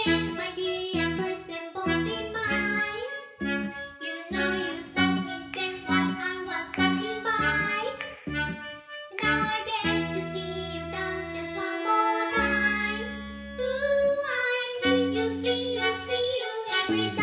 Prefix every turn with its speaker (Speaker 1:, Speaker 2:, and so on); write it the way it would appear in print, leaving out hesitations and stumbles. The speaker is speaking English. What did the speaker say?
Speaker 1: hands, my dear, and place them both in mine. You know you stopped me then while I was passing by. Now I beg to see you dance just one more time. Blue eyes, see you every